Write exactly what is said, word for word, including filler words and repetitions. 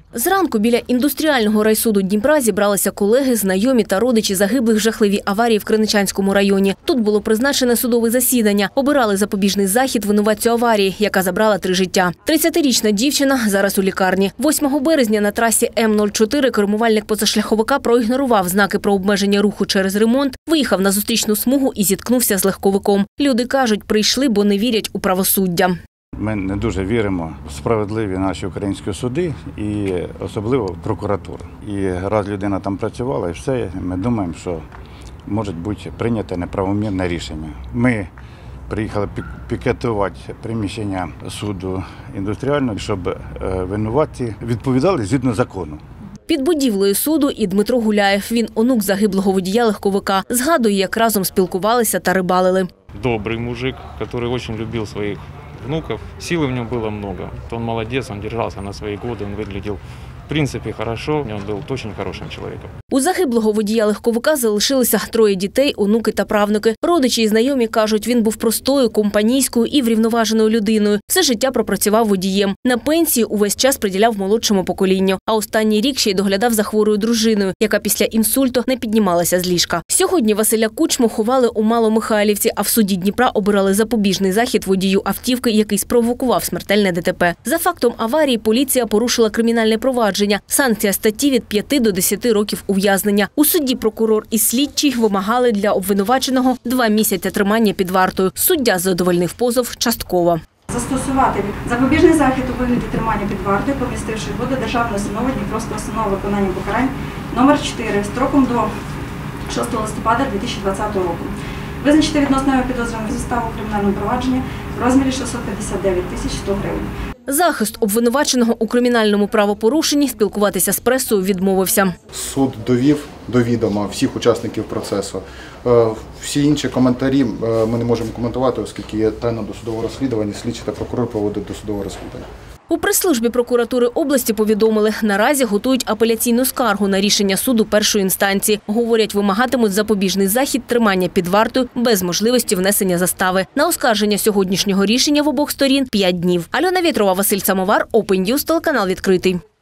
Зранку біля індустріального райсуду Дніпра зібралися колеги, знайомі та родичі загиблих в жахливій аварії в Криничанському районі. Тут було призначене судове засідання. Обирали запобіжний захід винуватцю аварії, яка забрала три життя. тридцятирічна дівчина зараз у лікарні. восьмого березня на трасі М нуль чотири кермувальник позашляховика проігнорував знаки про обмеження руху через ремонт, виїхав на зустрічну смугу і зіткнувся з легковиком. Люди кажуть, прийшли, бо не вірять у правосуддя. Ми не дуже віримо в справедливі наші українські суди і особливо в прокуратуру. І раз людина там працювала і все, ми думаємо, що може бути прийнято неправомірне рішення. Ми приїхали пікетувати приміщення суду індустріального, щоб винуватці відповідали згідно закону. Під будівлею суду і Дмитро Гуляєв. Він онук загиблого водія легковика. Згадує, як разом спілкувалися та рибалили. Добрий мужик, який дуже любив своїх внуков. Силы в нем было много. Он молодец, он держался на свои годы, он выглядел в принципе хорошо, он был очень хорошим человеком. У загиблого водія легковика залишилися троє дітей, онуки та правнуки. Родичі і знайомі кажуть, він був простою, компанійською і врівноваженою людиною. Все життя пропрацював водієм. На пенсії увесь час приділяв молодшому поколінню. А останній рік ще й доглядав за хворою дружиною, яка після інсульту не піднімалася з ліжка. Сьогодні Василя Кучму ховали у Маломихайлівці, а в суді Дніпра обирали запобіжний захід водію автівки, який спровокував смертельне ДТП. За фактом аварії поліція порушила кримінальне провадження. Санкція статті від п'яти до десяти років ув'язнення. У суді прокурор і слідчий вимагали для обвинуваченого два місяці тримання під вартою. Суддя задовольнив позов частково. Застосувати запобіжний захід у вигляді тримання під вартою, помістивши його до державної установи Дніпровської установи виконання покарань номер чотири строком до шостого листопада дві тисячі двадцятого року. Визначити відносно підозрюваного заставу кримінального провадження в розмірі шістсот п'ятдесят дев'ять тисяч сто гривень. Захист обвинуваченого у кримінальному правопорушенні спілкуватися з пресою відмовився. Суд довів до відома всіх учасників процесу. Всі інші коментарі ми не можемо коментувати, оскільки є тайна досудового розслідування, слідчий та прокурор проводить досудове розслідування. У прес-службі прокуратури області повідомили, наразі готують апеляційну скаргу на рішення суду першої інстанції. Говорять, вимагатимуть запобіжний захід тримання під вартою без можливості внесення застави. На оскарження сьогоднішнього рішення в обох сторін – п'ять днів. Альона Вєтрова, Василь Самовар, Open News, телеканал відкритий.